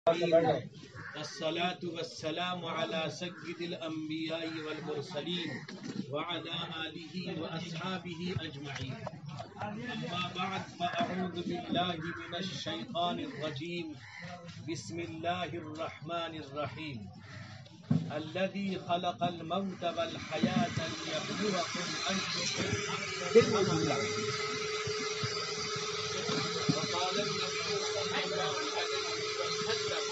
الصلاة والسلام على سيد الأنبياء والمرسلين وعلى آله وأصحابه أجمعين. أما بعد فأعوذ بالله من الشيطان الرجيم. بسم الله الرحمن الرحيم. الذي خلق الموت والحياة ليبلوكم أيكم أحسن عملا. وقال النبي صلى الله عليه وسلم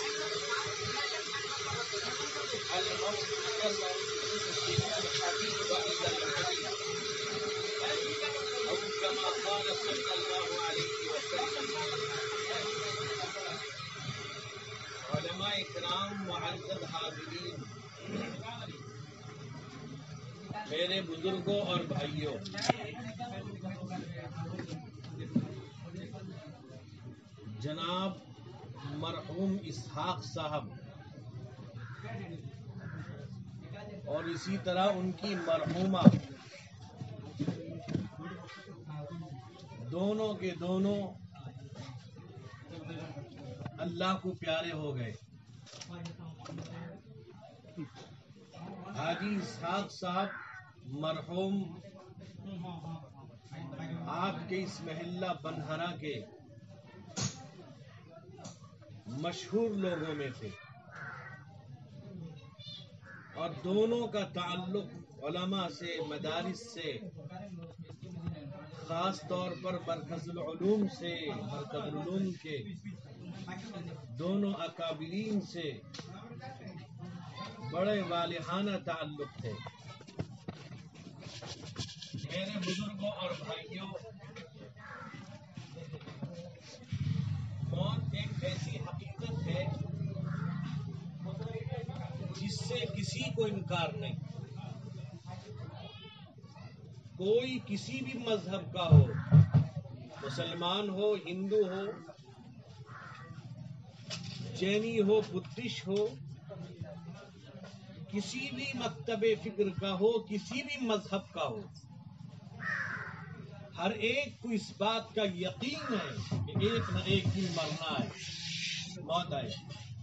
الموت يظهر الحبيب وإذا الحبيب أو كما قال صلى الله عليه وسلم. علماء کرام، معزز حاضرین، میرے بزرگوں اور بھائیوں، جناب مرحوم اسحاق صاحب اور اسی طرح ان کی مرحومہ دونوں کے دونوں اللہ کو پیارے ہو گئے. حاجی اسحاق صاحب مرحوم آپ کے اس محلہ بنہرہ کے مشہور لوگوں میں تھے اور دونوں کا تعلق علماء سے، مدارس سے، خاص طور پر مرکز العلوم سے، مرکز العلوم کے دونوں اکابرین سے بڑے والہانہ تعلق تھے. میرے بزرگوں اور بھائیوں، موت ایک ایسی حقیقت ہے جس سے کسی کو انکار نہیں. کوئی کسی بھی مذہب کا ہو، مسلمان ہو، ہندو ہو، جینی ہو، بدھسٹ ہو، کسی بھی مکتب فکر کا ہو، کسی بھی مذہب کا ہو، ہر ایک کو اس بات کا یقین ہے کہ ایک نہ ایک دن مرنا ہے، موت آئے.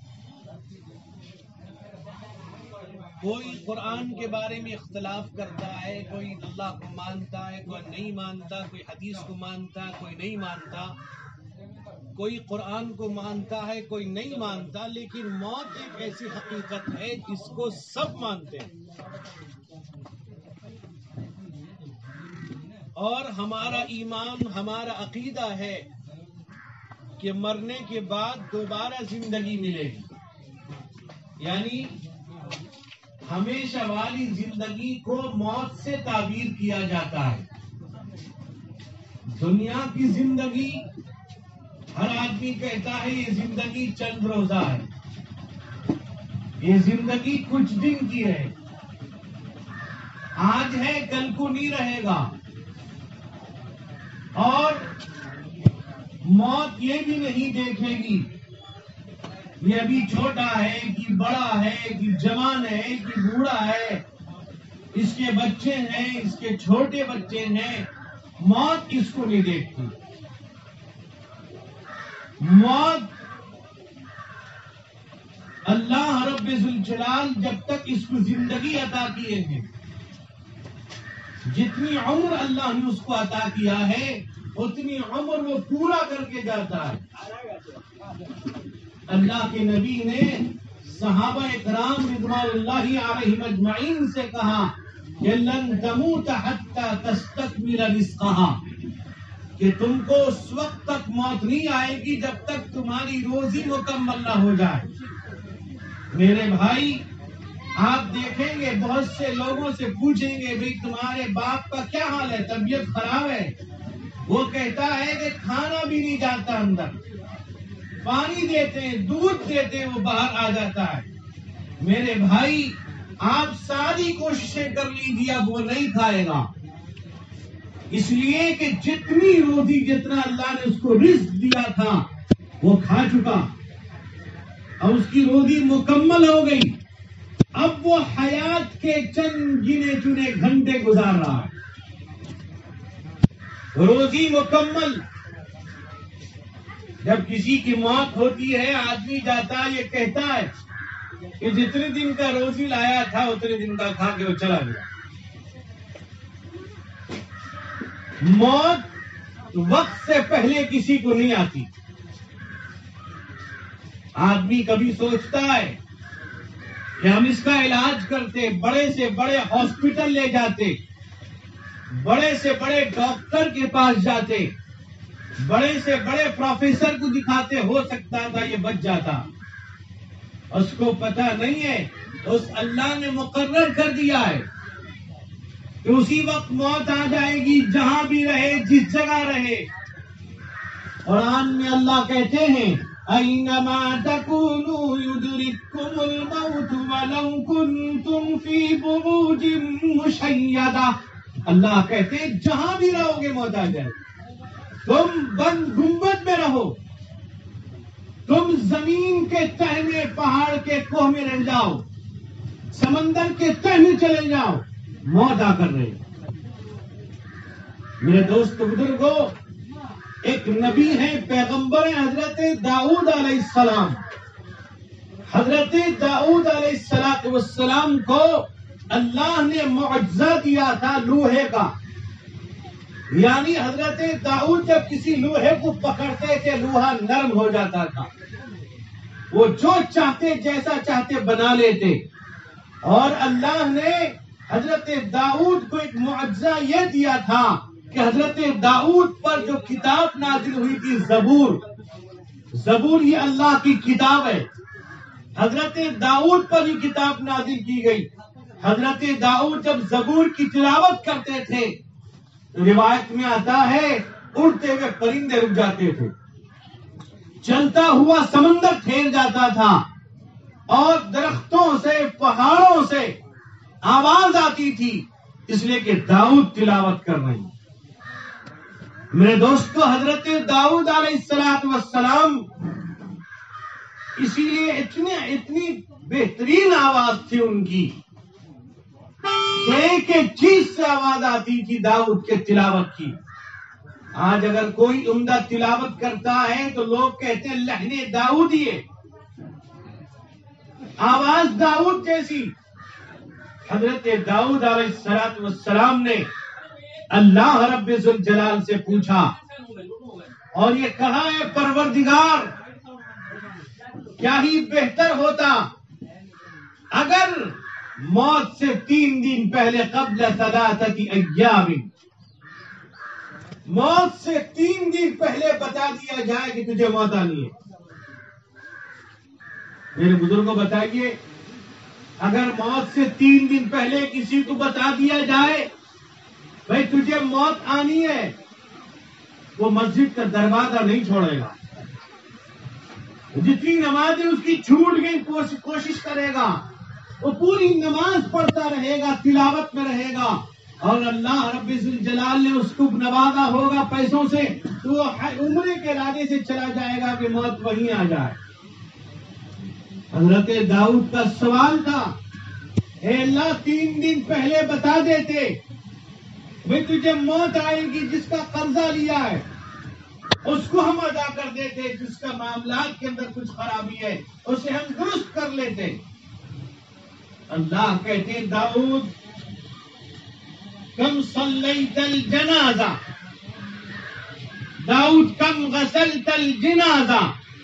کوئی قرآن کے بارے میں اختلاف کرتا ہے، کوئی اللہ کو مانتا ہے، کوئی نہیں مانتا، کوئی حدیث کو مانتا ہے، کوئی نہیں مانتا، کوئی قرآن کو مانتا ہے، کوئی نہیں مانتا، لیکن موت ایک ایسی حقیقت ہے جس کو سب مانتے ہیں. اور ہمارا ایمان، ہمارا عقیدہ ہے کہ مرنے کے بعد دوبارہ زندگی ملے گی، یعنی ہمیشہ والی زندگی کو موت سے تعبیر کیا جاتا ہے. دنیا کی زندگی ہر آدمی کہتا ہے یہ زندگی چند روزہ ہے، یہ زندگی کچھ دن کی ہے، آج ہے کل کو نہیں رہے گا. اور موت یہ بھی نہیں دیکھے گی یہ ابھی چھوٹا ہے کہ بڑا ہے کہ جوان ہے کہ بوڑھا ہے، اس کے بچے ہیں، اس کے چھوٹے بچے ہیں، موت اس کو نہیں دیکھتی. موت اللہ رب ذوالجلال جب تک اس کو زندگی عطا کیے ہیں، جتنی عمر اللہ نے اس کو عطا کیا ہے اتنی عمر وہ پورا کر کے جاتا ہے. اللہ کے نبی نے صحابہ اکرام رضوان اللہ علیہم اجمعین سے کہا کہ لن تموت حتی تستکمل رزقہا، کہ تم کو اس وقت تک موت نہیں آئے گی جب تک تمہاری روزی مکمل نہ ہو جائے. میرے بھائی، آپ دیکھیں گے بہت سے لوگوں سے پوچھیں گے بھئی تمہارے باپ کا کیا حال ہے، طبیعت خراب ہے؟ وہ کہتا ہے کہ کھانا بھی نہیں جاتا اندر، پانی دیتے ہیں، دودھ دیتے ہیں، وہ باہر آ جاتا ہے. میرے بھائی، آپ ساری کوششیں کر لیجیے، اب وہ نہیں کھائے گا، اس لیے کہ جتنی روزی جتنا اللہ نے اس کو رزق دیا تھا وہ کھا چکا اور اس کی روزی مکمل ہو گئی. اب وہ حیات کے چند گنے چنے گھنٹے گزار رہا ہے، روزی مکمل. جب کسی کی موت ہوتی ہے آدمی جاتا ہے یہ کہتا ہے کہ جتنے دن کا روزی لایا تھا اتنے دن کا کھا کے وہ چلا گیا. موت وقت سے پہلے کسی کو نہیں آتی. آدمی کبھی سوچتا ہے کہ ہم اس کا علاج کرتے, بڑے سے بڑے ہاسپٹل لے جاتے, بڑے سے بڑے ڈاکٹر کے پاس جاتے, بڑے سے بڑے پروفیسر کو دکھاتے, ہو سکتا تھا یہ بچ جاتا. اس کو پتہ نہیں ہے اس اللہ نے مقرر کر دیا ہے کہ اسی وقت موت آ جائے گی, جہاں بھی رہے, جس جگہ رہے. قرآن میں اللہ کہتے ہیں اینما تکونوا یدرککم الموت ولو کنتم فی بروج مشیدہ. اللہ کہتے ہیں جہاں بھی رہو گے موت آ جائے. تم بند گنبد میں رہو, تم زمین کے تہ میں, پہاڑ کے کوہ میں رہ جاؤ, سمندر کے تہ میں چلے جاؤ, موت آ کر رہے. میرے دوست بزرگوں, ایک نبی ہے, پیغمبر ہیں, حضرت داؤد علیہ السلام. حضرت داؤد علیہ السلام کو اللہ نے معجزہ دیا تھا لوہے کا. یعنی حضرت داؤد جب کسی لوہے کو پکڑتے تھے لوہا نرم ہو جاتا تھا, وہ جو چاہتے جیسا چاہتے بنا لیتے. اور اللہ نے حضرت داؤد کو ایک معجزہ یہ دیا تھا کہ حضرت داؤد پر جو کتاب نازل ہوئی تھی زبور, زبور یہ اللہ کی کتاب ہے, حضرت داؤد پر یہ کتاب نازل کی گئی. حضرت داؤد جب زبور کی تلاوت کرتے تھے, روایت میں آتا ہے اڑتے ہوئے پرندے رک جاتے تھے, چلتا ہوا سمندر ٹھہر جاتا تھا, اور درختوں سے, پہاڑوں سے آواز آتی تھی, اس لیے کہ داؤد تلاوت کر رہے ہیں. میرے دوستو, حضرت داؤد علیہ السلام اسی لیے اتنی بہترین آواز تھی ان کی, ایک ایک چیز سے آواز آتی تھی داؤد کے تلاوت کی. آج اگر کوئی عمدہ تلاوت کرتا ہے تو لوگ کہتے ہیں لہن داؤدی ہے, آواز داؤد جیسی. حضرت داؤد علیہ السلام نے اللہ رب ذوالجلال سے پوچھا اور یہ کہا ہے پروردگار, کیا ہی بہتر ہوتا اگر موت سے 3 دن پہلے قبل 3 ایام, موت سے 3 دن پہلے بتا دیا جائے کہ تجھے موت آنی ہے. میرے بزرگوں بتائیے, اگر موت سے 3 دن پہلے کسی کو بتا دیا جائے بھائی تجھے موت آنی ہے, وہ مسجد کا دروازہ نہیں چھوڑے گا. جتنی نمازیں اس کی چھوٹ گئی کوشش کرے گا, وہ پوری نماز پڑھتا رہے گا, تلاوت میں رہے گا, اور اللہ رب الجلال نے اس کو نوازا ہوگا پیسوں سے, تو وہ عمرے کے ارادے سے چلا جائے گا کہ موت وہیں آ جائے. حضرت داؤد کا سوال تھا, اے اللہ 3 دن پہلے بتا دیتے بھئی تجھے موت آئے گی, جس کا قرضہ لیا ہے اس کو ہم ادا کر دیتے, جس کا معاملات کے اندر کچھ خرابی ہے اسے ہم درست کر لیتے. اللہ کہتے ہیں داؤد کم صلیت الجنازہ, داؤد کم غسلت الجنازہ,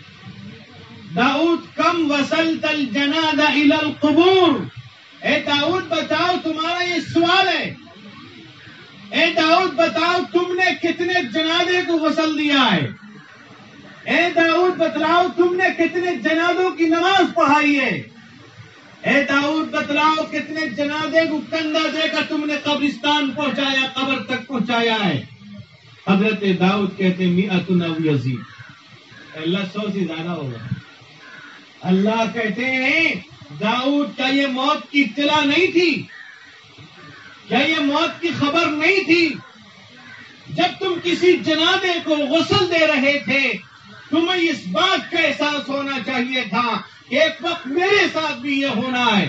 داؤد کم وصلت الجنازہ الی القبور. اے داؤد بتاؤ, تمہارا یہ سوال ہے, اے داؤد بتاؤ تم نے کتنے جنازے کو غسل دیا ہے, اے داؤد بتلاؤ تم نے کتنے جنازوں کی نماز پڑھائی ہے, اے داؤد بتلاؤ کتنے جنازے کو کندھا دے کر تم نے قبرستان پہنچایا, قبر تک پہنچایا ہے. حضرت داؤد کہتے 100 او یزید, اللہ 100 سے زیادہ ہوگا. اللہ کہتے ہیں داؤد کا یہ موت کی اطلاع نہیں تھی, کیا یہ موت کی خبر نہیں تھی؟ جب تم کسی جنازے کو غسل دے رہے تھے تمہیں اس بات کا احساس ہونا چاہیے تھا کہ ایک وقت میرے ساتھ بھی یہ ہونا ہے.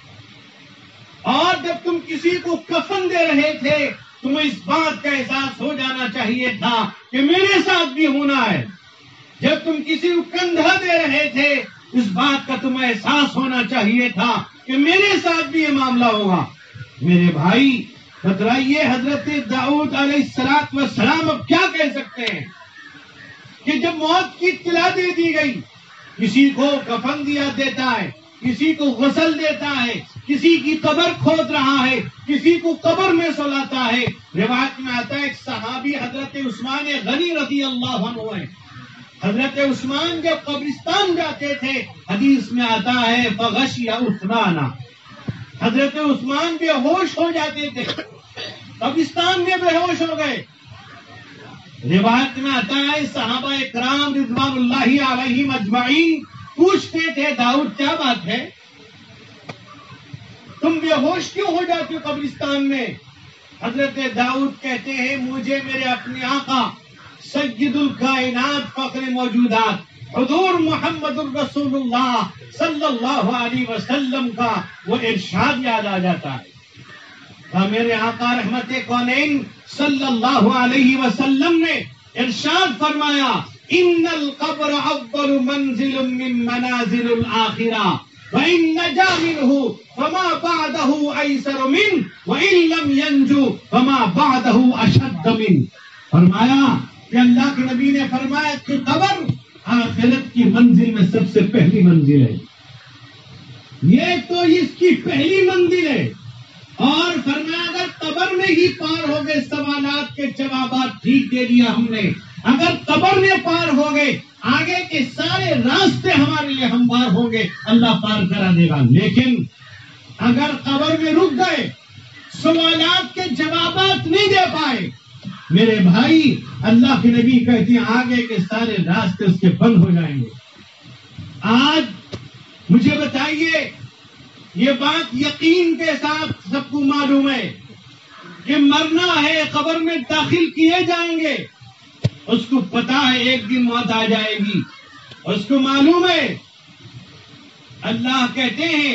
اور جب تم کسی کو کفن دے رہے تھے تمہیں اس بات کا احساس ہو جانا چاہیے تھا کہ میرے ساتھ بھی ہونا ہے. جب تم کسی کو کندھا دے رہے تھے اس بات کا تمہیں احساس ہونا چاہیے تھا کہ میرے ساتھ بھی یہ معاملہ ہوگا. میرے بھائی بتلائیے حضرت داؤد علیہ السلام اب کیا کہہ سکتے ہیں کہ جب موت کی اطلاع دے دی گئی، کسی کو کفن دیتا ہے، کسی کو غسل دیتا ہے، کسی کی قبر کھود رہا ہے، کسی کو قبر میں سلاتا ہے. روایت میں آتا ہے ایک صحابی حضرت عثمان غنی رضی اللہ عنہ ہے. حضرت عثمان جب قبرستان جاتے تھے حدیث میں آتا ہے فغشی عثمان، حضرت عثمان بے ہوش ہو جاتے تھے، قبرستان میں بے ہوش ہو گئے. روایت میں آتا ہے صحابہ اکرام رضوان اللہ علیہم اجمعین پوچھتے تھے داؤد کیا بات ہے، تم بے ہوش کیوں ہو جاتے ہو قبرستان میں؟ حضرت داؤد کہتے ہیں مجھے میرے اپنے آقا سید الکائنات فخر موجودات حضور محمد الرسول اللہ صلی اللہ علیہ وسلم کا وہ ارشاد یاد آ جاتا ہے. میرے آقا رحمت کونین صلی اللہ علیہ وسلم نے ارشاد فرمایا ان القبر اول منزل من منازل الآخرہ وَإِن نَجَا مِنْهُ فَمَا بَعْدَهُ أَيْسَرُ مِنْهُ وَإِن لَمْ يَنْجُ فَمَا بَعْدَهُ أَشَدُّ مِنْهُ. فرمایا کہ اللہ کے نبی نے فرمایا کہ قبر آخرت کی منزل میں سب سے پہلی منزل ہے، یہ تو اس کی پہلی منزل ہے. اور فرمایا اگر قبر میں ہی پار ہو گئے سوالات کے جوابات ٹھیک دے دیا ہم نے، اگر قبر میں پار ہو گئے آگے کے سارے راستے ہمارے لیے ہموار ہوں گے، اللہ پار کرا دے گا. لیکن اگر قبر میں رک گئے سوالات کے جوابات نہیں دے پائے، میرے بھائی اللہ کے نبی کہتے ہیں آگے کے سارے راستے اس کے بند ہو جائیں گے. آج مجھے بتائیے یہ بات یقین کے ساتھ سب کو معلوم ہے کہ مرنا ہے، قبر میں داخل کیے جائیں گے، اس کو پتا ہے ایک دن موت آ جائے گی، اس کو معلوم ہے. اللہ کہتے ہیں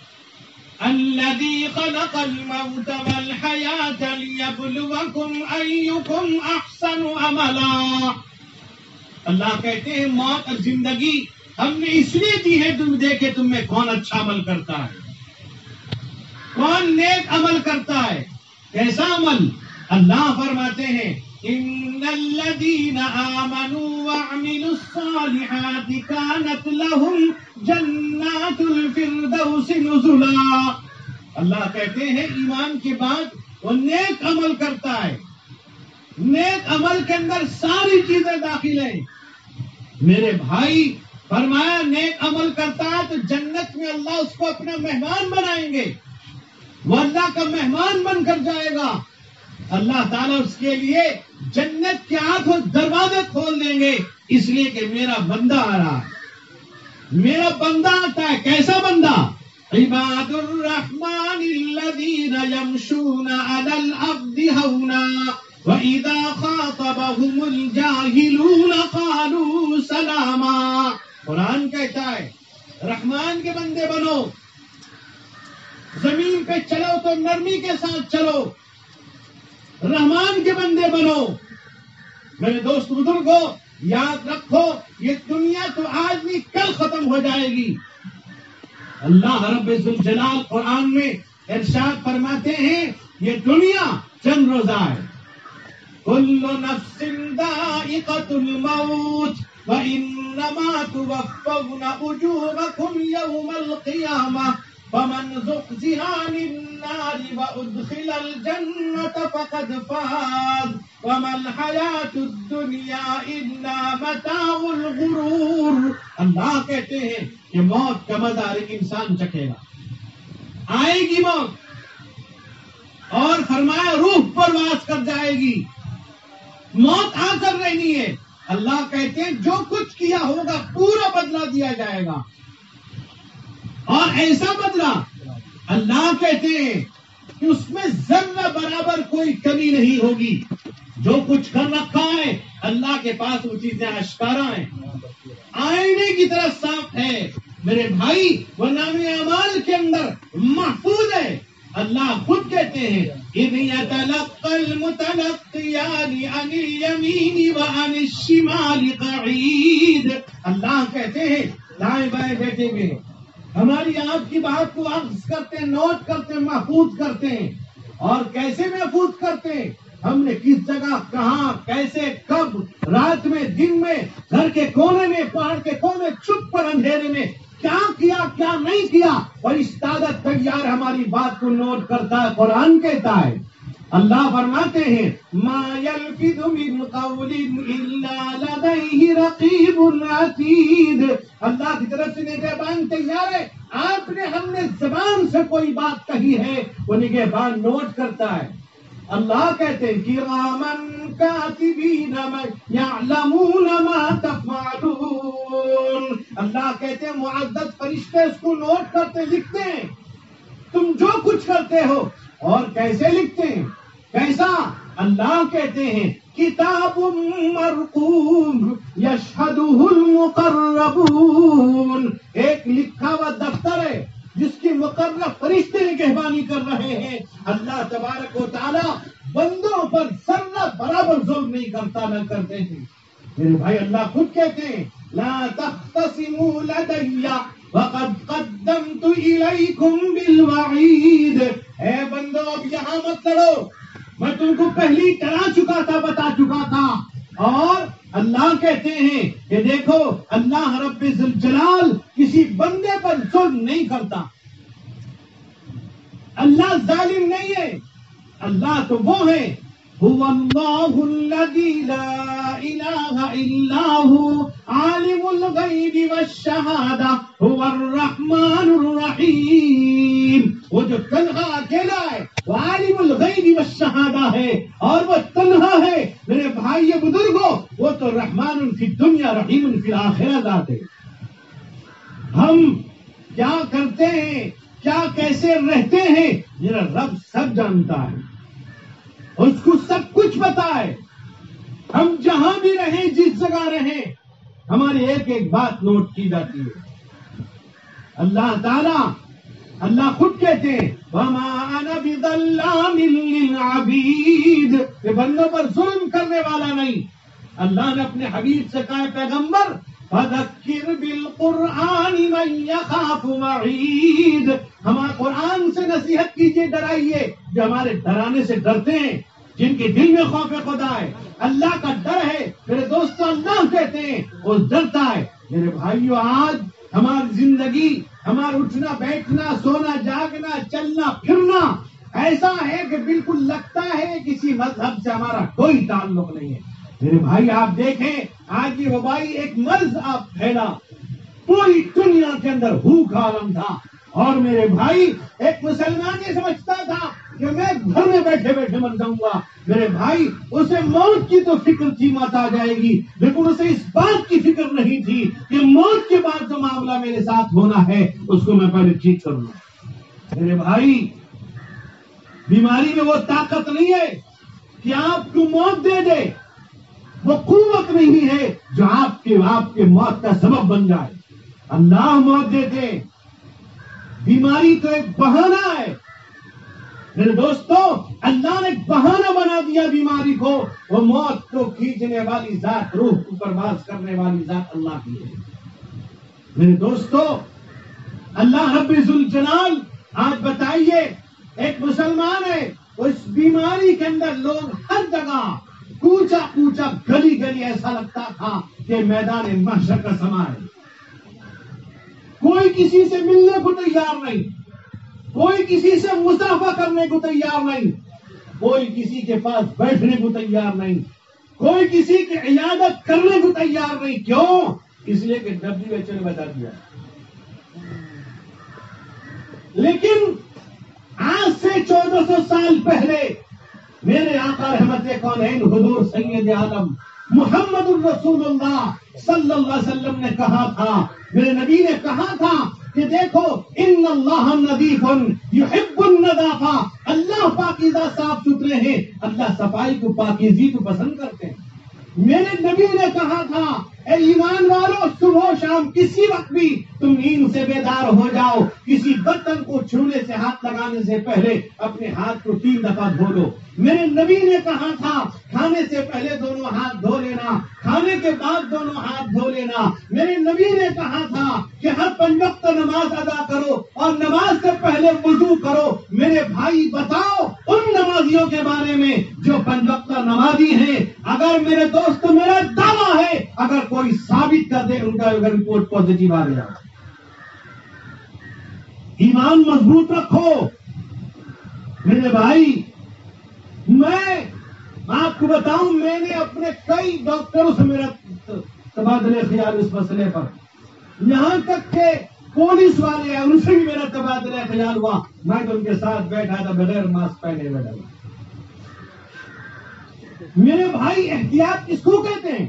الذی خلق الموت والحیاۃ لیبلوکم ایکم احسن عملا. اللہ کہتے ہیں موت اور زندگی ہم نے اس لیے دی ہے تم دیکھے تم میں کون اچھا عمل کرتا ہے، کون نیک عمل کرتا ہے. کیسا عمل؟ اللہ فرماتے ہیں ان الذین آمنوا وعملوا الصالحات كانت لهم جنات الفردوس نزلا. اللہ کہتے ہیں ایمان کے بعد وہ نیک عمل کرتا ہے، نیک عمل کے اندر ساری چیزیں داخل ہیں. میرے بھائی فرمایا نیک عمل کرتا ہے تو جنت میں اللہ اس کو اپنا مہمان بنائیں گے، وہ اللہ کا مہمان بن کر جائے گا. اللہ تعالیٰ اس کے لیے جنت کے آنکھوں دروازے کھول دیں گے، اس لیے کہ میرا بندہ آ رہا ہے، میرا بندہ آتا ہے. کیسا بندہ؟ عباد الرحمن الذین یمشون علی الارض ہونا وَإِذَا خَاطَبَهُمُ الْجَاهِلُونَ قَالُوا سَلَامًا. قرآن کہتا ہے رحمان کے بندے بنو، زمین پہ چلو تو نرمی کے ساتھ چلو، رحمان کے بندے بنو. میرے دوست بزرگوں یاد رکھو یہ دنیا تو آج نہیں کل ختم ہو جائے گی. اللہ رب ذوالجلال قرآن میں ارشاد فرماتے ہیں یہ دنیا چند روزہ ہے. کل نفس ذائقۃ الموت وانما توفون اجورکم یوم القیامہ فمن زحزح عن النار وادخل الجنة فقد فاز وما الحیاة الدنیا الا متاع الغرور. اللہ کہتے ہیں کہ موت کا مزہ ایک انسان چکھے گا، آئے گی موت اور فرمایا روح پرواز کر جائے گی، موت آ کر رہنی ہے. اللہ کہتے ہیں جو کچھ کیا ہوگا پورا بدلہ دیا جائے گا، اور ایسا بدلہ اللہ کہتے ہیں کہ اس میں ذرہ برابر کوئی کمی نہیں ہوگی. جو کچھ کر رکھا ہے اللہ کے پاس وہ چیزیں اشکارا ہیں، آئینے کی طرح صاف ہے. میرے بھائی وہ نام اعمال کے اندر محفوظ ہے. اللہ خود کہتے ہیں اِذْ يَتَلَقَّى الْمُتَلَقِّيَانِ عَنِ الْيَمِينِ وَعَنِ الشِّمَالِ قَعِيدٌ. اللہ کہتے ہیں دائیں بائیں بیٹھے ہوئے ہماری آپ کی بات کو اخذ کرتے ہیں، نوٹ کرتے ہیں، محفوظ کرتے ہیں. اور کیسے محفوظ کرتے ہیں؟ ہم نے کس جگہ، کہاں، کیسے، کب، رات میں، دن میں، گھر کے کونے میں، پہاڑ کے کونے، چھپ پر اندھیرے میں کیا کیا، کیا نہیں کیا. اور استاد تیار ہماری بات کو نوٹ کرتا ہے. قرآن کہتا ہے، اللہ فرماتے ہیں ما یلفظ من قول الا لدیہ رقیب عتید. اللہ کی طرف سے نگہبان تیار ہے. آپ نے، ہم نے زبان سے کوئی بات کہی ہے وہ نگہبان نوٹ کرتا ہے. اللہ کہتے ہیں کرامن کاتبین یعلمون ما تفعلون. اللہ کہتے ہیں معزز فرشتے اس کو نوٹ کرتے، لکھتے ہیں تم جو کچھ کرتے ہو. اور کیسے لکھتے ہیں، کیسا؟ اللہ کہتے ہیں کتاب مرقوم یشہدہ المقربون. ایک لکھا ہوا دفتر ہے جس کی مقرر فرشتے نگہبانی کر رہے ہیں. اللہ تبارک و تعالی بندوں پر ذرہ برابر ظلم نہیں کرتا، نہ کرتے ہیں. میرے بھائی اللہ خود کہتے ہیں لا تختصموا لدی وقد قدمت الیکم بالوعید. اے بندو اب یہاں مت لڑو، میں تم کو پہلی ڈرا چکا تھا، بتا چکا تھا. اور اللہ کہتے ہیں کہ دیکھو اللہ رب ذوالجلال کسی بندے پر ظلم نہیں کرتا. اللہ ظالم نہیں ہے. اللہ تو وہ ہے هو اللہ الذی لا الہ الا هو عالم الغیب والشہادہ هو الرحمن الرحیم. وہ جو تنہا اکیلا ہے وہ عالم الغیب والشہادہ ہے، اور وہ تنہا ہے. میرے بھائی بزرگوں، وہ تو رحمان فی الدنیا رحیم فی الآخرہ ذات ہے. ہم کیا کرتے ہیں، کیا کیسے رہتے ہیں، میرا رب سب جانتا ہے، اس کو سب کچھ پتا ہے. ہم جہاں بھی رہیں، جس جگہ رہیں، ہماری ایک ایک بات نوٹ کی جاتی ہے. اللہ تعالی، اللہ خود کہتے ہیں وَمَا أَنَا بِظَلَّامٍ لِّلْعَبِيدِ. کہ بندوں پر ظلم کرنے والا نہیں. اللہ نے اپنے حبیب سے کہا پیغمبر فَذَكِّرْ بِالْقُرْآنِ مَن يَخَافُ وَعِيدِ. ہمارے قرآن سے نصیحت کیجیے، ڈرائیے جو ہمارے ڈرانے سے ڈرتے ہیں، جن کے دل میں خوف خدا ہے، اللہ کا ڈر ہے. میرے دوستوں اللہ کہتے ہیں وہ ڈرتا ہے. میرے بھائیو آج ہماری زندگی، ہمارا اٹھنا بیٹھنا، سونا جاگنا، چلنا پھرنا ایسا ہے کہ بالکل لگتا ہے کسی مذہب سے ہمارا کوئی تعلق نہیں ہے. میرے بھائی آپ دیکھیں آج یہ وبائی ایک مرض آپ پھیلا، پوری دنیا کے اندر بھوک عالم تھا. اور میرے بھائی ایک مسلمان یہ سمجھتا تھا کہ میں گھر میں بیٹھے بیٹھے مر جاؤں گا. میرے بھائی اسے موت کی تو فکر تھی، موت آ جائے گی، لیکن اسے اس بات کی فکر نہیں تھی کہ موت کے بعد جو معاملہ میرے ساتھ ہونا ہے اس کو میں پہلے ٹھیک کروں. میرے بھائی بیماری میں وہ طاقت نہیں ہے کہ آپ کو موت دے دے، وہ قوت نہیں ہے جو آپ کے موت کا سبب بن جائے. اللہ موت دیتے. بیماری تو ایک بہانہ ہے. میرے دوستو اللہ نے ایک بہانہ بنا دیا بیماری کو. وہ موت کو کھینچنے والی ذات، روح کو پرواز کرنے والی ذات اللہ کی ہے. میرے دوستو اللہ رب ذوالجلال آج بتائیے ایک مسلمان ہے، اس بیماری کے اندر لوگ ہر جگہ کوچا کوچا، گلی گلی ایسا لگتا تھا کہ میدان محشر کا سما ہے. کوئی کسی سے ملنے کو تیار نہیں، کوئی کسی سے مصافحہ کرنے کو تیار نہیں، کوئی کسی کے پاس بیٹھنے کو تیار نہیں، کوئی کسی کی عیادت کرنے کو تیار نہیں. کیوں؟ اس لیے کہ WHO نے بتا دیا. لیکن آج سے 1400 سال پہلے میرے آقا رحمت کونین حضور سید عالم محمد الرسول اللہ صلی اللہ علیہ وسلم نے کہا تھا، میرے نبی نے کہا تھا کہ دیکھو ان اللہ نظیف یحب النظافہ. اللہ پاکیزہ صاف ستھرے ہیں، اللہ صفائی کو، پاکیزی کو پسند کرتے ہیں. میرے نبی نے کہا تھا اے ایمان والو صبح و شام کسی وقت بھی تم نیند سے بیدار ہو جاؤ، کسی برتن کو چھونے سے ہاتھ لگانے سے پہلے اپنے ہاتھ کو 3 دفعہ دھو لو۔ میرے نبی نے کہا تھا کھانے سے پہلے دونوں ہاتھ دھو لینا، کھانے کے بعد دونوں ہاتھ دھو لینا۔ میرے نبی نے کہا تھا کہ ہر 5 وقت نماز ادا کرو اور نماز سے پہلے وضو کرو۔ میرے بھائی بتاؤ ان نمازیوں کے بارے میں جو 5 وقت نمازی ہیں، اگر میرے دوست میرا دعویٰ ہے اگر کوئی ثابت کر دے ان کا اگر رپورٹ پازیٹیو آ گیا، ایمان مضبوط رکھو۔ میرے بھائی میں آپ کو بتاؤں میں نے اپنے کئی ڈاکٹروں سے میرا تبادلہ خیال اس مسئلے پر، یہاں تک کہ پولیس والے ہیں ان سے بھی میرا تبادلہ خیال ہوا، میں تو ان کے ساتھ بیٹھا تھا بغیر ماسک پہنے بیٹھا تھا۔ میرے بھائی احتیاط کس کو کہتے ہیں؟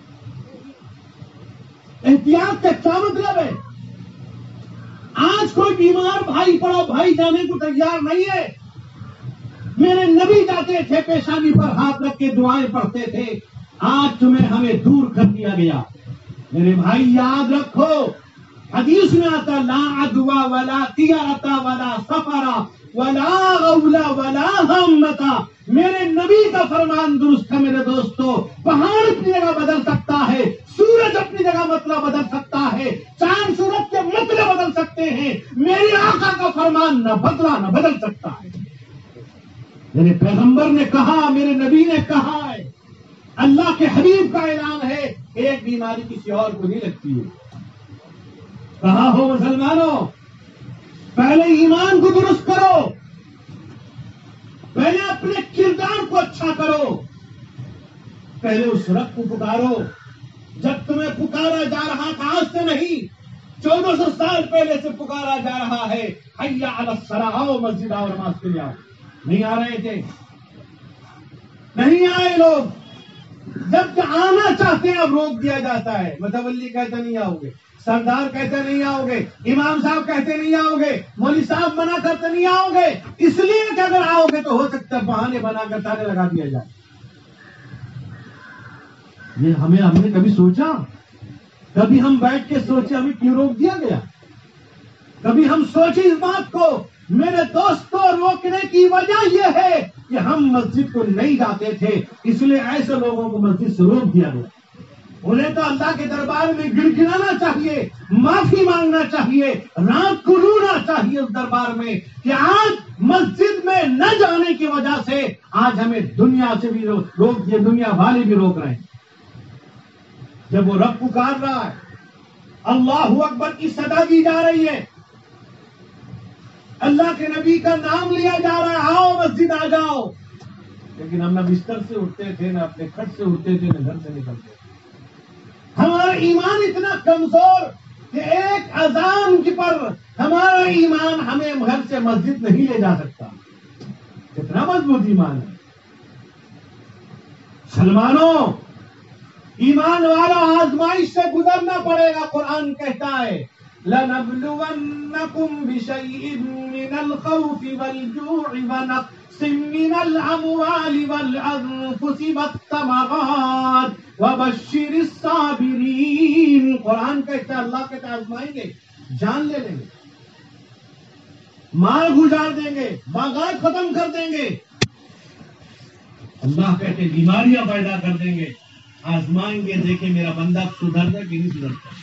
احتیاط کا کیا مطلب ہے؟ آج کوئی بیمار بھائی پڑا بھائی جانے کو تیار نہیں ہے۔ میرے نبی جاتے تھے پیشانی پر ہاتھ رکھ کے دعائیں پڑھتے تھے، آج تمہیں ہمیں دور کر دیا گیا۔ میرے بھائی یاد رکھو حدیث میں آتا لا عدوا ولا تیارتا ولا سفرا ولا غولا ولا ہمتا۔ میرے نبی کا فرمان درست ہے میرے دوستو، پہاڑ اپنی جگہ بدل سکتا ہے، سورج اپنی جگہ مطلب بدل سکتا ہے، چاند سورج کے مطلب بدل سکتے ہیں، میری آقا کا فرمان نہ بدلا نہ بدل سکتا ہے۔ میرے پیغمبر نے کہا، میرے نبی نے کہا ہے، اللہ کے حبیب کا اعلان ہے ایک بیماری کسی اور کو نہیں لگتی ہے۔ کہا ہو مسلمانوں پہلے ایمان کو درست کرو، پہلے اپنے کردار کو اچھا کرو، پہلے اس رب کو پکارو جب تمہیں پکارا جا رہا تھا، آج سے نہیں 1400 سال پہلے سے پکارا جا رہا ہے، حی علی الصلاۃ، آؤ مسجد آؤ نماز کے لیے آؤ۔ نہیں آ رہے تھے، نہیں آئے لوگ، جب آنا چاہتے ہیں اب روک دیا جاتا ہے۔ متولی کہتے نہیں آؤ گے، سردار کہتے نہیں آؤ گے، امام صاحب کہتے نہیں آؤ گے، مولوی صاحب منع کرتے نہیں آؤ گے، اس لیے کہ اگر آؤ گے تو ہو سکتا ہے بہانے بنا کر تانے لگا دیا جائے۔ یہ ہم نے کبھی سوچا؟ کبھی ہم بیٹھ کے سوچے ہمیں کیوں روک دیا گیا؟ کبھی ہم سوچے اس بات کو؟ میرے دوستوں روکنے کی وجہ یہ ہے کہ ہم مسجد کو نہیں جاتے تھے، اس لیے ایسے لوگوں کو مسجد سے روک دیا گیا۔ انہیں تو اللہ کے دربار میں گڑ گڑانا چاہیے، معافی مانگنا چاہیے، رات کو رونا چاہیے اس دربار میں کہ آج مسجد میں نہ جانے کی وجہ سے آج ہمیں دنیا سے بھی روک دیے، دنیا والے بھی روک رہے ہیں۔ جب وہ رب پکار رہا ہے، اللہ اکبر کی صدا دی جا رہی ہے، اللہ کے نبی کا نام لیا جا رہا ہے، آؤ مسجد آ جاؤ، لیکن ہم نہ بستر سے اٹھتے تھے، نہ اپنے کھٹ سے اٹھتے تھے، نہ گھر سے نکلتے تھے۔ ہمارا ایمان اتنا کمزور کہ ایک اذان کی پر ہمارا ایمان ہمیں گھر سے مسجد نہیں لے جا سکتا۔ کتنا مضبوط ایمان ہے مسلمانوں! ایمان والا آزمائش سے گزرنا پڑے گا۔ قرآن کہتا ہے لَنَبْلُوَنَّكُمْ بِشَيْءٍ مِّنَ الْخَوْفِ وَالْجُوعِ وَنَقْصٍ مِّنَ الْأَمْوَالِ وَالْأَنفُسِ وَالثَّمَرَاتِ وَبَشِّرِ الصَّابِرِينَ۔ قرآن کہتا ہے اللہ کہتا ہے آزمائیں گے، جان لے لیں گے، مال گزار دیں گے، باغات ختم کر دیں گے، اللہ کہتے ہیں بیماریاں پیدا کر دیں گے، آزمائیں گے، دیکھیں میرا بندہ سدھرتا کہ نہیں سدھرتا۔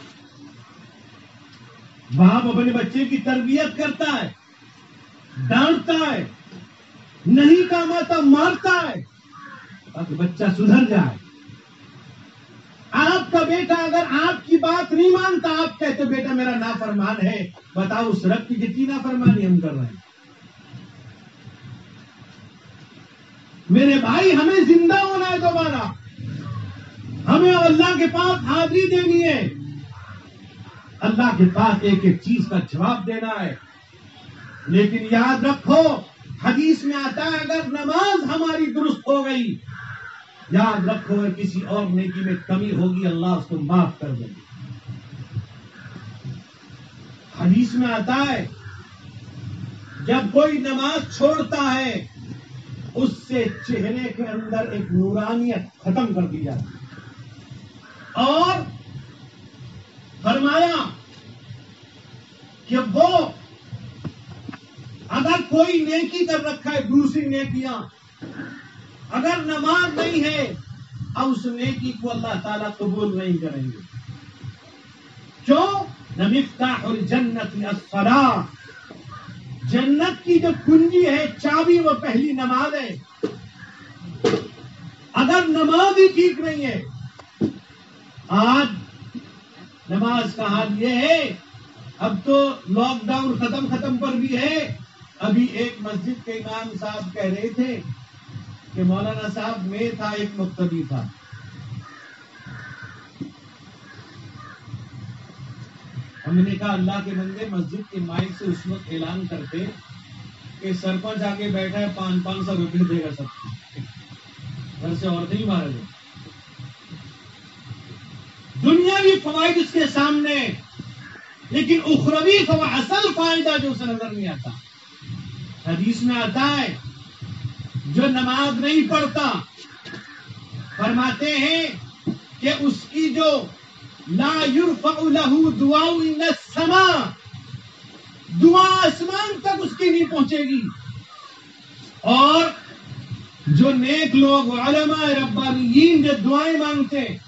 باپ اپنے بچے کی تربیت کرتا ہے، ڈانٹتا ہے، نہیں کاماتا مارتا ہے تاکہ بچہ سدھر جائے۔ آپ کا بیٹا اگر آپ کی بات نہیں مانتا، آپ کہتے بیٹا میرا نافرمان ہے، بتاؤ اس رب کی کتنی نافرمانی ہم کر رہے ہیں۔ میرے بھائی ہمیں زندہ ہونا ہے دوبارہ، ہمیں اللہ کے پاس حاضری دینی ہے، اللہ کے پاس ایک ایک چیز کا جواب دینا ہے۔ لیکن یاد رکھو حدیث میں آتا ہے اگر نماز ہماری درست ہو گئی، یاد رکھو اگر کسی اور نیکی میں کمی ہوگی اللہ اس کو معاف کر دے گا۔ حدیث میں آتا ہے جب کوئی نماز چھوڑتا ہے اس سے چہرے کے اندر ایک نورانیت ختم کر دی جاتی ہے۔ اور فرمایا کہ وہ اگر کوئی نیکی کر رکھا ہے، دوسری نیکیاں، اگر نماز نہیں ہے اب اس نیکی کو اللہ تعالیٰ قبول نہیں کریں گے۔ کیوں؟ مفتاح الجنت الصلاۃ، جنت کی جو کنجی ہے، چابی، وہ پہلی نماز ہے۔ اگر نماز ہی ٹھیک نہیں ہے، آج نماز کا حال یہ ہے، اب تو لاک ڈاؤن ختم پر بھی ہے۔ ابھی ایک مسجد کے امام صاحب کہہ رہے تھے کہ مولانا صاحب میں تھا، ایک مقتدی تھا، ہم نے کہا اللہ کے بندے مسجد کے مائک سے اس وقت اعلان کرتے کہ سرپنچ آگے بیٹھا ہے، 500 روپئے دے گا سب کو، گھر سے عورتیں ہی مارے گا۔ دنیاوی فوائد اس کے سامنے، لیکن اخروی فوائد، اصل فائدہ جو اسے نظر نہیں آتا۔ حدیث میں آتا ہے جو نماز نہیں پڑھتا، فرماتے ہیں کہ اس کی جو لا يرفع له دعاء الى السماء، دعا آسمان تک اس کی نہیں پہنچے گی۔ اور جو نیک لوگ، علماء ربانیین، جو دعائیں مانگتے ہیں،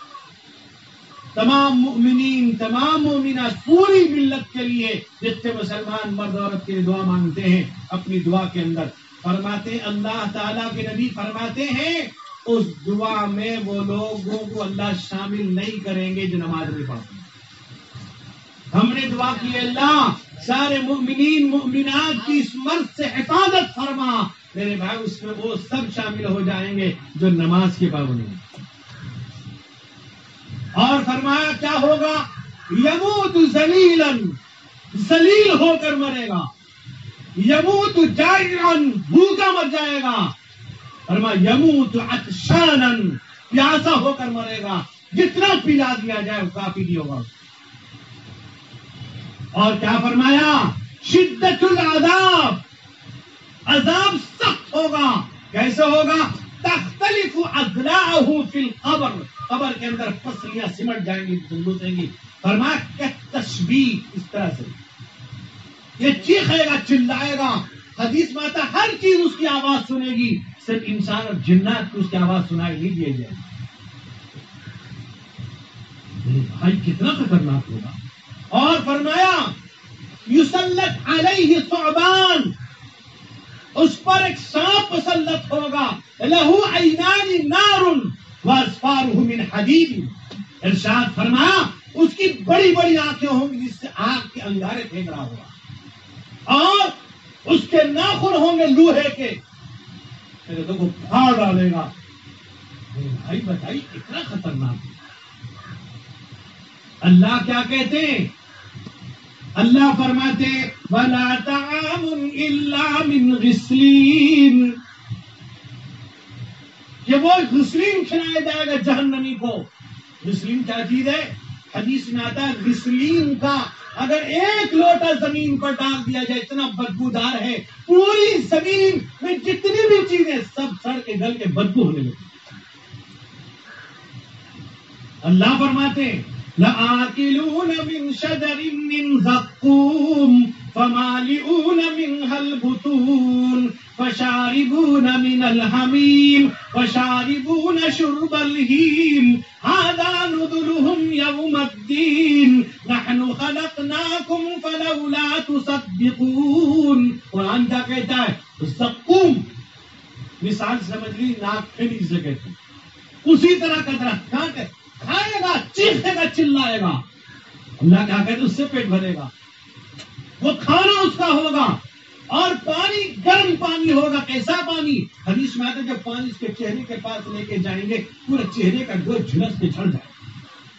تمام مؤمنین، تمام مومنات، پوری ملت کے لیے، جتنے مسلمان مرد عورت کے لیے دعا مانگتے ہیں، اپنی دعا کے اندر فرماتے ہیں، اللہ تعالیٰ کے نبی فرماتے ہیں اس دعا میں وہ لوگوں کو اللہ شامل نہیں کریں گے جو نماز نہیں پڑھتے۔ ہم نے دعا کی، اللہ سارے مؤمنین مؤمنات کی اس مرض سے حفاظت فرما، میرے بھائی اس میں وہ سب شامل ہو جائیں گے جو نماز کے پابند ہیں۔ اور فرمایا کیا ہوگا؟ یموت ذلیلا، ذلیل ہو کر مرے گا، یموت جائعا، بھوکا مر جائے گا، فرمایا یموت عطشانا، پیاسا ہو کر مرے گا، جتنا پلا دیا جائے وہ کافی نہیں ہوگا۔ اور کیا فرمایا؟ شدت العذاب، عذاب سخت ہوگا۔ کیسے ہوگا؟ تختلف اضلاعه فی القبر، قبر کے اندر پسلیاں سمٹ جائیں گی، گھسیں گی۔ فرمایا کہ تشبیہ، اس طرح سے یہ چیخے گا، چلائے گا۔ حدیث میں آتا ہر چیز اس کی آواز سنے گی، صرف انسان اور جنات کو اس کی آواز سنائی نہیں دی جائے گی۔ بھائی کتنا خطرناک ہوگا۔ اور فرمایا یسلط علیہ ثعبان، اس پر ایک سانپ مسلط ہوگا، لہو عینان نار واصفارہ من حدید، ارشاد فرمایا اس کی بڑی بڑی آنکھیں ہوں گی جس سے آگ کے انگارے پھینک رہا ہوگا، اور اس کے ناخن ہوں گے لوہے کے، کو پھاڑ ڈالے گا۔ بھائی بتائیے کتنا خطرناک ہے۔ اللہ کیا کہتے ہیں؟ اللہ فرماتے وَلَا طَعَامٌ إِلَّا مِنْ غِسْلِينَ، کہ وہ غسلین کھلایا جائے گا جہنمی کو۔ غسلین کیا چیز ہے؟ حدیث میں آتا ہے غسلین کا اگر ایک لوٹا زمین پر ڈال دیا جائے اتنا بدبودار ہے، پوری زمین میں جتنی بھی چیزیں سب سڑ کے گل کے بدبو ہونے لگتی۔ اللہ فرماتے ہیں لآکلون من شجر من زقوم فمالئون منها البطون فشاربون من الحمیم فشاربون شرب الہیم هذا نزلهم يوم الدین نحن خلقناکم فلولا تصدقون۔ قرآن کیا کہتا ہے؟ زقوم مثال سمجھ لی، ناک پھیلی جسے کہتے ہیں، اسی طرح کا درخت کھائے گا، چیخے گا، چلائے گا، اللہ کیا کہتے اس سے پیٹ بھرے گا، وہ کھانا اس کا ہوگا۔ اور پانی گرم پانی ہوگا۔ کیسا پانی؟ حدیث میں آتا ہے جب پانی اس کے چہرے کے پاس لے کے جائیں گے پورے چہرے کا گوشت جھلس کے جھڑ جائے گا۔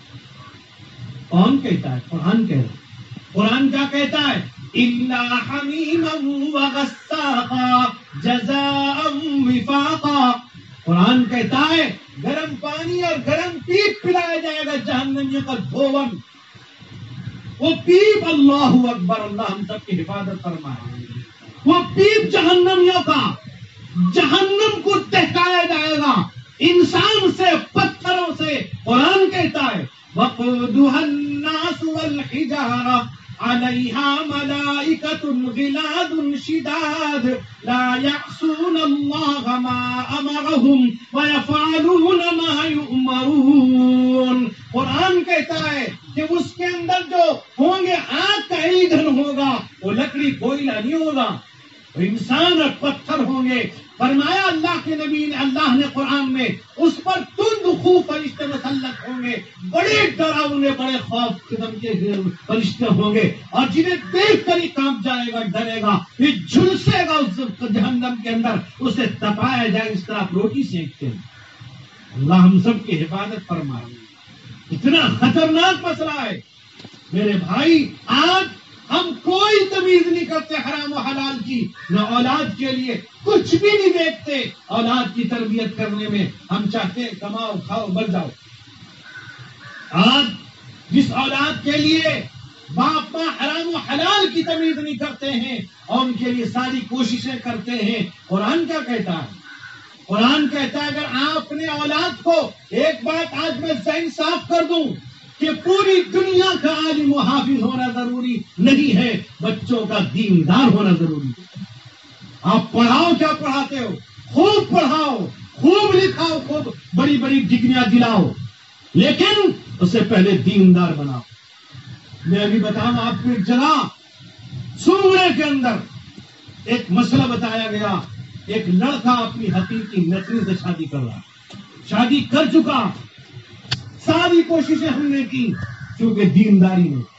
کون کہتا ہے؟ قرآن کہہ رہا ہے۔ قرآن کیا کہتا ہے؟ الا حمیما وغساقا جزاء وفاقا۔ قرآن کہتا ہے گرم پانی اور گرم پیپ پلایا جائے گا جہنمیوں کا دھون۔ وہ پیپ، اللہ اکبر، اللہ ہم سب کی حفاظت فرمائے، وہ پیپ جہنمیوں کا جہنم کو دہکایا جائے گا انسان سے، پتھروں سے۔ قرآن کہتا ہے وَقُودُهَا النَّاسُ وَالْحِجَارَةُ عَلَيْهَا مَلَائِكَةٌ غِلَاظٌ شِدَادٌ لَا يَعْصُونَ اللَّهَ مَا أَمَرَهُمْ وَيَفْعَلُونَ مَا يُؤْمَرُونَ۔ قرآن کہتا ہے کہ اس کے اندر جو ہوں گے آگ کا ایندھن ہوگا، وہ لکڑی کوئلہ نہیں ہوگا، وہ انسان اور پتھر ہوں گے۔ فرمایا اللہ کے نبی نے، اللہ نے قرآن میں، اس پر تند خو فرشتے مسلط ہوں گے، بڑے ڈراؤنے، بڑے خوف قسم کے فرشتے ہوں گے، اور جنہیں دیکھ کر ہی کانپ جائے گا، ڈرے گا، یہ جھلسے گا اس جہنم کے اندر، اسے تپایا جائے اس طرح آپ روٹی سینکتے ہیں۔ اللہ ہم سب کی حفاظت فرمائے۔ اتنا خطرناک مسئلہ ہے میرے بھائی، آج ہم کوئی تمیز نہیں کرتے حرام و حلال کی، نہ اولاد کے لیے کچھ بھی نہیں دیکھتے۔ اولاد کی تربیت کرنے میں ہم چاہتے ہیں کماؤ کھاؤ مر جاؤ۔ آج جس اولاد کے لیے باپ ماں حرام و حلال کی تمیز نہیں کرتے ہیں اور ان کے لیے ساری کوششیں کرتے ہیں، قرآن کیا کہتا ہے؟ قرآن کہتا ہے اگر آپ اپنے اولاد کو، ایک بات آج میں ذہن صاف کر دوں کہ پوری دنیا کا عالم و حافظ ہونا ضروری نہیں ہے، بچوں کا دیندار ہونا ضروری ہے۔ آپ پڑھاؤ، کیا پڑھاتے ہو؟ خوب پڑھاؤ، خوب لکھاؤ، خوب بڑی بڑی ڈگریاں دلاؤ، لیکن اس سے پہلے دیندار بناؤ۔ میں ابھی بتاؤں آپ کو، ایک جگہ سورے کے اندر ایک مسئلہ بتایا گیا، ایک لڑکا اپنی حقیقی نسلی سے شادی کر رہا، شادی کر چکا، ساری کوششیں ہم نے کی، کیونکہ دینداری میں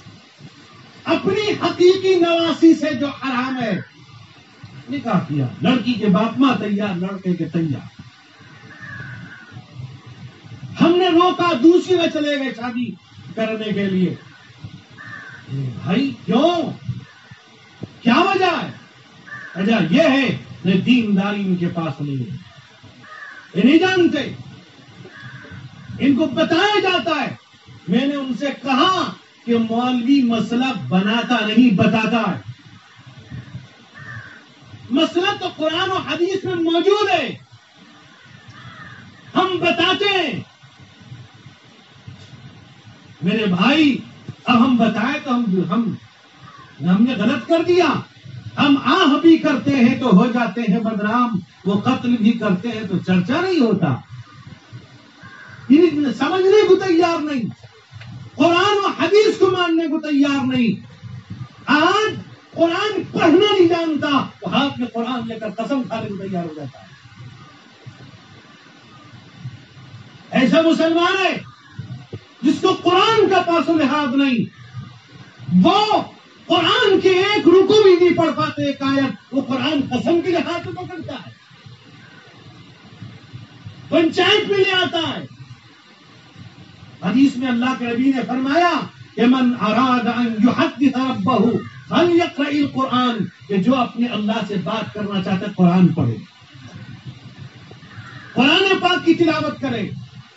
اپنی حقیقی نواسی سے جو حرام ہے نکاح کیا، لڑکی کے باپ ماں تیار، لڑکے کے تیار، ہم نے روکا، دوسری میں چلے گئے شادی کرنے کے لیے۔ بھائی کیوں؟ کیا وجہ ہے؟ وجہ یہ ہے کہ دینداری ان کے پاس نہیں ہے، یہ نہیں جانتے، ان کو بتایا جاتا ہے۔ میں نے ان سے کہا کہ مولوی مسئلہ بناتا نہیں، بتاتا ہے۔ مسئلہ تو قرآن و حدیث میں موجود ہے، ہم بتاتے ہیں۔ میرے بھائی اب ہم بتائیں تو ہم نے غلط کر دیا، ہم آہ بھی کرتے ہیں تو ہو جاتے ہیں بدنام، وہ قتل بھی کرتے ہیں تو چرچا نہیں ہوتا۔ سمجھنے کو تیار نہیں، قرآن و حدیث کو ماننے کو تیار نہیں۔ آج قرآن پڑھنا نہیں جانتا تو ہاتھ میں قرآن لے کر قسم کھانے کو تیار ہو جاتا ہے۔ ایسا مسلمان ہے جس کو قرآن کا پاس و لحاظ نہیں، وہ قرآن کے ایک رکوع بھی نہیں پڑھ پاتے، ایک آیت، وہ قرآن قسم کے لحاظ سے پکڑتا ہے، پنچایت میں لے آتا ہے۔ حدیث میں اللہ کے نبی نے فرمایا کہ من اراد ان یحدث ربہ فلیقرأ القرآن، کہ جو اپنے اللہ سے بات کرنا چاہتا ہے قرآن پڑھے، قرآن پاک کی تلاوت کرے۔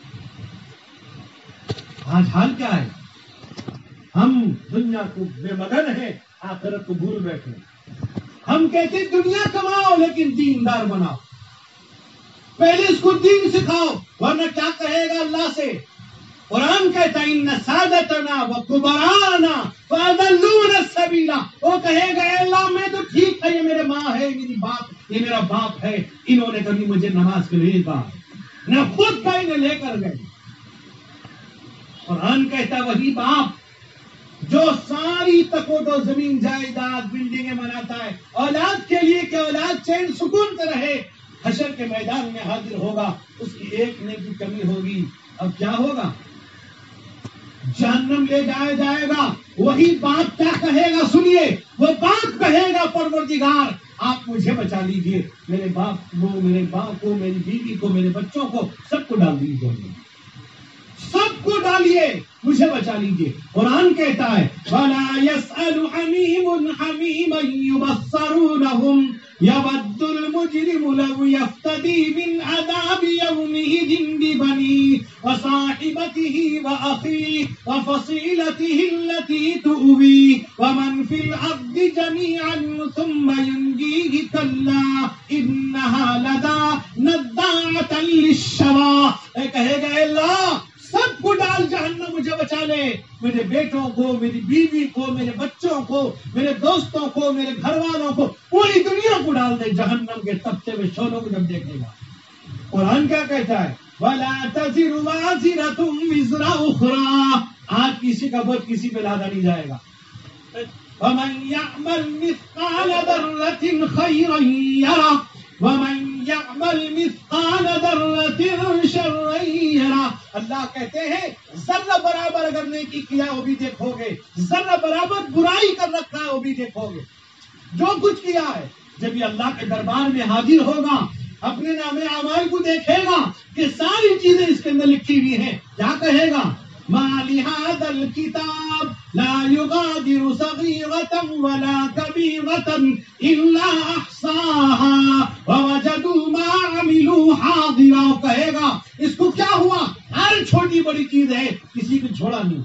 آج حال کیا ہے؟ ہم دنیا کو بے مگن ہیں، آخرت کو بھول بیٹھے۔ ہم کہتے ہیں دنیا کماؤ لیکن دیندار بناؤ، پہلے اس کو دین سکھاؤ، ورنہ کیا کہے گا اللہ سے؟ قرآن کہتا ہے ان سادتنا وکبرانا فاضلونا السبیل، وہ کہے گا اے اللہ میں تو ٹھیک ہے، یہ میرے ماں ہے، یہ میرا باپ ہے، انہوں نے کبھی مجھے نماز کے لیے کہا نہ خود کا انہیں لے کر گئے۔ قرآن کہتا ہے وہی باپ جو ساری تکوٹو زمین جائیداد بلڈنگیں بناتا ہے اولاد کے لیے کہ اولاد چین سکون سے رہے، حشر کے میدان میں حاضر ہوگا، اس کی ایک نیکی کمی ہوگی، اب کیا ہوگا؟ جہنم لے جایا جائے گا۔ وہی باپ کیا کہے گا؟ سنیے، وہ باپ کہے گا پروردگار آپ مجھے بچا لیجئے، میرے باپ کو، میرے باپ کو، میری بیوی کو، میرے بچوں کو، سب کو ڈال دیجیے، سب کو ڈالیے، مجھے بچا لیجیے۔ قرآن کہتا ہے وَلَا يَسْأَلُ حَمِيمٌ حَمِيمًا يُبَصَّرُونَهُمْ يَوَدُّ الْمُجْرِمُ لَوْ يَفْتَدِي مِنْ عَذَابِ يَوْمِئِذٍ بِبَنِيهِ وصاحبته وأخيه وفصيلته التي تؤويه ومن في الأرض جميعا ثم ينجيه كلا إنها لدى نزاعة للشوى. کہے گا اللہ سب کو ڈال جہنم، مجھے بچا لے، میرے بیٹوں کو، میری بیوی کو، میرے بچوں کو، میرے دوستوں کو، میرے گھر والوں کو، پوری دنیا کو ڈال دے جہنم کے تپتے ہوئے شعلوں کو جب دیکھے گا. قرآن کیا کہتا ہے؟ وَلَا تَزِرُ وَازِرَةٌ وِزْرَ أُخْرَىٰ. آج کسی کا بوجھ کسی پہ لادا نہیں جائے گا. وَمَن يَعْمَلْ مِثْقَالَ ذَرَّةٍ خَيْرًا يَرَهُ وَمَن يَعْمَلْ مِثْقَالَ ذَرَّةٍ شَرًّا يَرَهُ. اللہ کہتے ہیں ذرہ برابر اگر نیکی کیا وہ بھی دیکھو گے، ذرہ برابر برائی کر رکھا ہے وہ بھی دیکھو گے. جو کچھ کیا ہے جب یہ اللہ کے دربار میں حاضر ہوگا، اپنے نامے اعمال کو دیکھے گا کہ ساری چیزیں اس کے اندر لکھی ہوئی ہیں، کیا کہے گا؟ مَا لِهَذَا الْكِتَابِ لَا يُغَادِرُ صَغِيرَةً وَلَا كَبِيرَةً إِلَّا أَحْصَاهَا وَوَجَدُوا مَا عَمِلُوا حَاضِرًا. کہے گا اس کو کیا ہوا؟ ہر چھوٹی بڑی چیز ہے، کسی کو چھوڑا نہیں،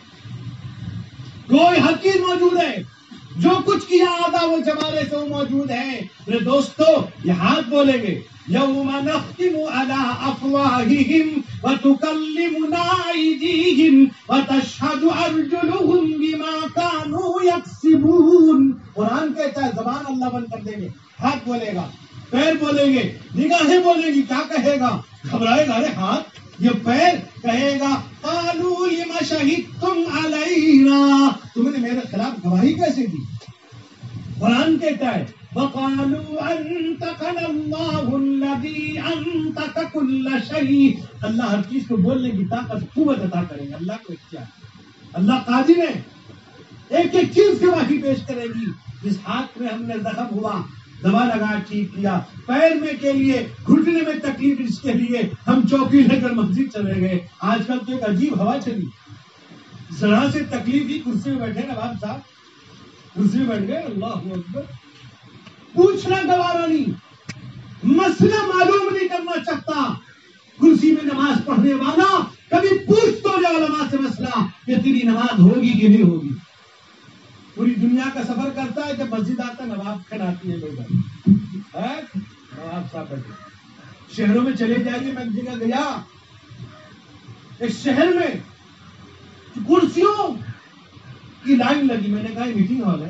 کوئی ہر چیز موجود ہے. جو کچھ کیا آدھا وہ جمالے سے وہ موجود ہے. میرے دوستو یہ ہاتھ بولیں گے یوم نختم علی افواہہم وتکلمنا ایدیہم وتشہد ارجلہم بما کانوا یکسبون. قرآن کہتا ہے زبان اللہ بند کر دیں گے، ہاتھ بولے گا، پیر بولیں گے، نگاہیں بولیں گی. کیا کہے گا؟ گھبرائے گا. ارے ہاتھ، یہ پیر کہے گا قالوا لم شہدتم علینا، تم نے میرے خلاف گواہی کیسے دی؟ قرآن کہتا ہے وقالوا انطقنا اللہ الذی انطق کل شیء. اللہ ہر چیز کو بولنے کی طاقت قوت عطا کرے گا. اللہ کو اختیار، اللہ قادر ہے، ایک ایک چیز گواہی پیش کرے گی. جس ہاتھ میں ہم نے زخم ہوا دوا لگا ٹھیک کیا، پیر میں کے لیے گھٹنے میں تکلیف اس کے لیے ہم چوکی لے کر مسجد چلے گئے. آج کل تو ایک عجیب ہوا چلی، ذرا سے تکلیف ہی کرسی میں بیٹھے نواب صاحب، کرسی میں بیٹھ گئے، اللہ اکبر، پوچھنا گوارا نہیں، مسئلہ معلوم نہیں کرنا چاہتا. کرسی میں نماز پڑھنے والا کبھی پوچھ تو جا علماء سے مسئلہ کہ تیری نماز ہوگی کہ نہیں ہوگی. پوری دنیا کا سفر کرتا ہے، جب مسجد آتا نواب کھڑاتی ہے لوگ، نواب صاحب بیٹھے. شہروں میں چلے جائیے، میں ایک جگہ گیا، ایک شہر میں کرسیوں کی لائن لگی. میں نے کہا یہ میٹنگ ہال ہے.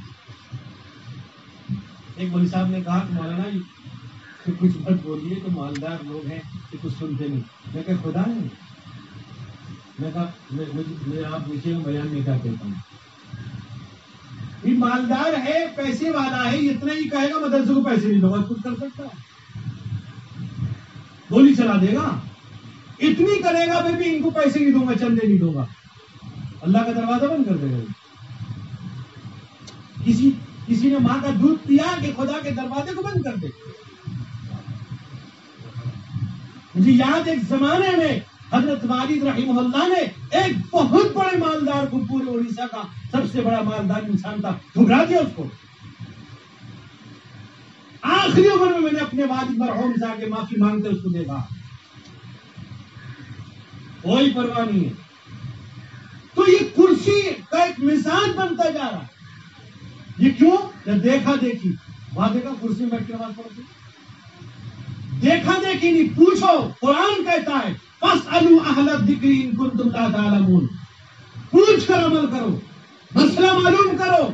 ایک مولوی صاحب نے کہا کہ مولانا یہ کچھ مت بولیے، تو مالدار لوگ ہیں کہ کچھ سنتے نہیں. میں کہا خدا نہیں، میں کہا میں آپ نیچے میں بیان نہیں کر دیتا ہوں. یہ مالدار ہے، پیسے والا ہے، اتنا ہی کہے گا مدرسے کو پیسے نہیں دوں گا، خود کر سکتا ہے، گولی چلا دے گا. اتنی کرے گا پھر بھی ان کو پیسے نہیں دوں گا، چندے نہیں دوں گا، اللہ کا دروازہ بند کر دے گا. کسی نے ماں کا دودھ پیا کہ خدا کے دروازے کو بند کر دے. مجھے یاد ایک زمانے میں حضرت والد رحمہ اللہ نے ایک بہت بڑے مالدار کو، پورے اڑیسہ کا سب سے بڑا مالدار انسان تھا، ٹھکرا دیا اس کو. آخری عمر میں نے اپنے والد مرحوم سے آگے معافی مانگتے اس کو دیکھا، کوئی پرواہ نہیں ہے. تو یہ کرسی کا ایک مزاج بنتا جا رہا ہے. یہ کیوں؟ دیکھا دیکھی. وہاں دیکھا کرسی میں بیٹھ کے نماز پڑھتی، دیکھا دیکھی نہیں. پوچھو، قرآن کہتا ہے فاسألوا اہل الذکر ان کنتم لا تعلمون. پوچھ کر عمل کرو، مسئلہ معلوم کرو.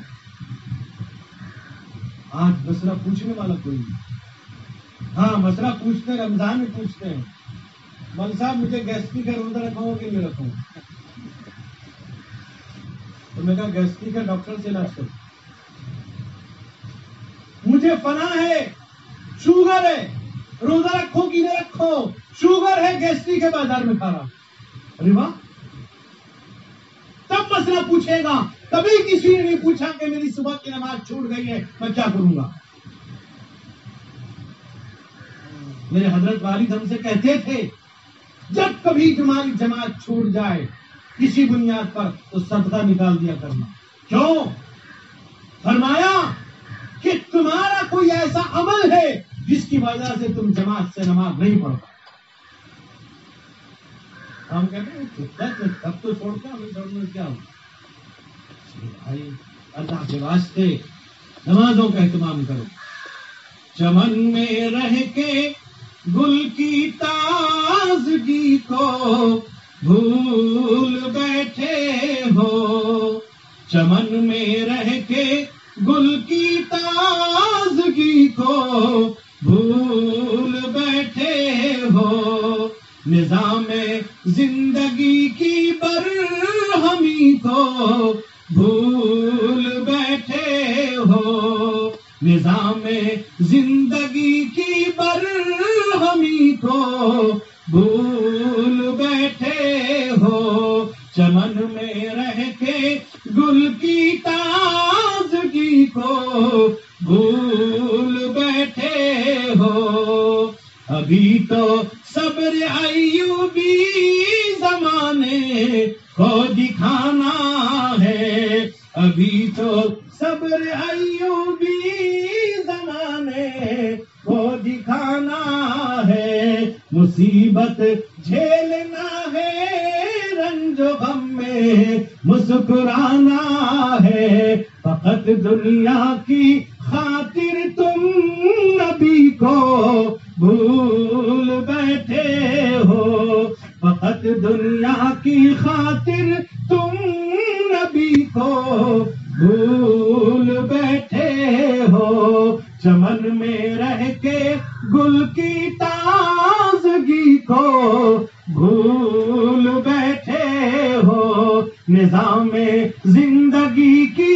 آج مسئلہ پوچھنے والا کوئی نہیں. ہاں مسئلہ پوچھتے، رمضان میں پوچھتے ہیں مول صاحب مجھے گیسٹری کا روزہ رکھاؤں کہ نہیں رکھوں؟ تو میں کہا گیسٹری کا ڈاکٹر سے علاج کرو. مجھے فلاں ہے، شوگر ہے، روزہ رکھو کہ نہ رکھو؟ شوگر ہے، گیسٹری کے بازار میں کھا رہا. ارے واہ، تب مسئلہ پوچھے گا. کبھی کسی نے نہیں پوچھا کہ میری صبح کی نماز چھوٹ گئی ہے میں کیا کروں گا. میرے حضرت والد ہم سے کہتے تھے جب کبھی تمہاری جماعت چھوٹ جائے کسی بنیاد پر تو صدقہ نکال دیا کرنا. کیوں؟ فرمایا کہ تمہارا کوئی ایسا عمل ہے جس کی وجہ سے تم جماعت سے نماز نہیں پڑھتا. ہم کہتے ہیں کتا تب تو چھوڑتا ہمیں چھوڑنے میں کیا ہوگا. بھائی اللہ کے واسطے نمازوں کا اہتمام کرو. چمن میں رہ کے گل کی تازگی کو بھول بیٹھے ہو. چمن میں رہ کے گل کی تازگی کو بھول بیٹھے ہو. نظام زندگی کی برہمی کو بھول بیٹھے ہو. نظام زندگی کی برہمی کو بھول بیٹھے ہو. چمن میں رہ کے گل کی تازگی کو بھول بیٹھے ہو. ابھی تو صبر ایوبی زمانے کو دکھانا ہے. ابھی تو صبر ایوبی زمانے کو دکھانا ہے. مصیبت جھیلنا ہے رنج و غم میں مسکرانا ہے. فقط دنیا کی خاطر تم نبی کو بھول بیٹھے ہو. فقط دنیا کی خاطر تم نبی کو بھول بیٹھے ہو. چمن میں رہ کے گل کی تازگی کو بھول بیٹھے ہو. نظام زندگی کی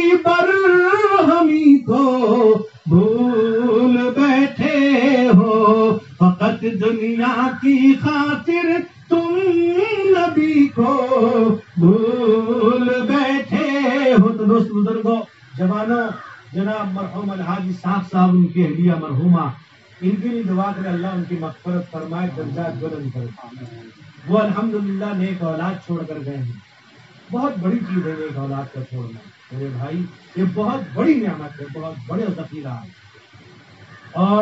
برہمی کو بھول بیٹھے ہو. فقط دنیا کی خاطر تم نبی کو بھول بیٹھے ہو. تو دوست بزرگوں جوانوں، جناب مرحوم الحاج اسحاق صاحب ان کی اہلیہ مرحومہ، ان کے لیے دعا کرے اللہ ان کی مغفرت فرمائے، درجات بلند کرے. وہ الحمدللہ نیک اولاد چھوڑ کر گئے ہیں. بہت بڑی چیز ہے نیک اولاد کا چھوڑنا میرے بھائی. یہ بہت بڑی نعمت ہے، بہت بڑے ذخیرہ ہے. اور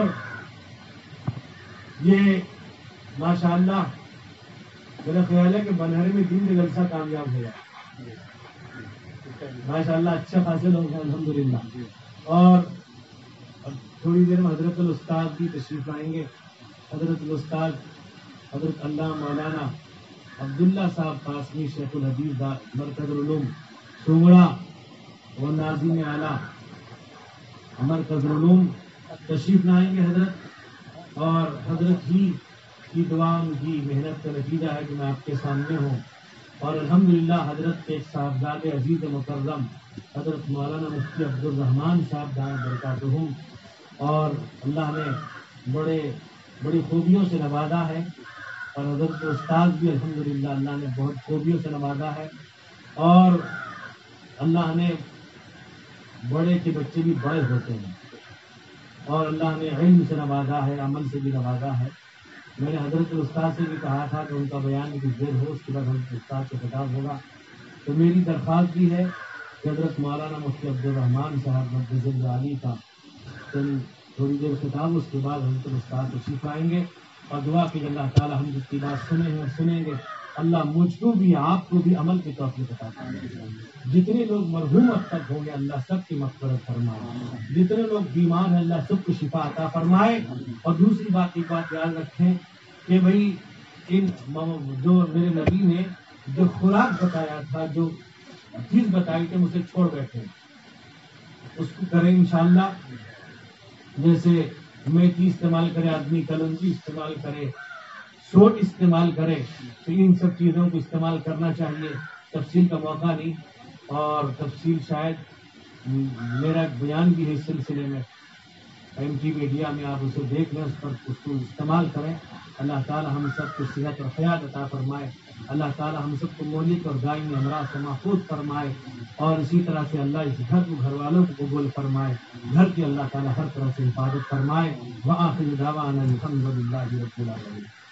یہ ماشاءاللہ میرا خیال ہے کہ بنہرے میں دن کا جلسہ کامیاب ہو گیا ماشاءاللہ، اچھا حاصل ہوگا الحمدللہ. اور تھوڑی دیر میں حضرت الاستاذ بھی تشریف لائیں گے. حضرت الاستاذ حضرت اللہ مولانا عبداللہ صاحب قاسمی شیخ الحدیث مرکز العلوم سوگڑا و ناظم اعلیٰ مرکز العلوم تشریف لائیں گے حضرت. اور حضرت ہی کی دعا ان کی محنت کا نتیجہ ہے کہ میں آپ کے سامنے ہوں. اور الحمدللہ حضرت کے ایک صاحبزاد عزیز مکرم حضرت مولانا مفتی عبدالرحمان صاحب دائیں برکاتہم، اور اللہ نے بڑی خوبیوں سے نوازا ہے. اور حضرت استاد بھی الحمدللہ اللہ نے بہت خوبیوں سے نوازا ہے. اور اللہ نے بڑے کے بچے بھی بڑے ہوتے ہیں. اور اللہ نے علم سے نوازا ہے، عمل سے بھی نوازا ہے. میں نے حضرت استاد سے بھی کہا تھا کہ ان کا بیان کچھ دیر ہو، اس کے بعد حضرت استاد سے خطاب ہوگا. تو میری درخواست بھی ہے کہ حضرت مولانا مفتی عبدالرحمان صاحب مقدس علی کا تھوڑی دیر خطاب، اس کے بعد حضرت استاد تشریف آئیں گے. اور دعا کہ اللہ تعالیٰ ہم جس کی بات سنیں ہیں اور سنیں گے، اللہ مجھ کو بھی آپ کو بھی عمل کی توفیق عطا فرمائے. جتنے لوگ مرحوم اب تک ہوں گے اللہ سب کی مغفرت فرمائے. جتنے لوگ بیمار ہیں اللہ سب کو شفا عطا فرمائے. اور دوسری بات ایک بات یاد رکھیں کہ بھائی ان جو میرے نبی نے جو خوراک بتایا تھا، جو چیز بتائی تھی، اسے چھوڑ بیٹھے، اس کو کریں انشاءاللہ. جیسے میتھی استعمال کرے آدمی، کلنجی استعمال کرے، سوٹ استعمال کرے، تو ان سب چیزوں کو استعمال کرنا چاہیے. تفصیل کا موقع نہیں، اور تفصیل شاید میرا بیان بھی ہے اس سلسلے میں، MT میڈیا میں آپ اسے دیکھ لیں، اس کو استعمال کریں. اللہ تعالی ہم سب کو صحت اور حیات عطا فرمائے. اللہ تعالی ہم سب کو مہلک اور دائمی امراض سے محفوظ فرمائے. اور اسی طرح سے اللہ اس گھر کو، گھر والوں کو قبول فرمائے. گھر کی اللہ تعالی ہر طرح سے حفاظت فرمائے. وآخر دعوانا الحمد للہ رب العالمین.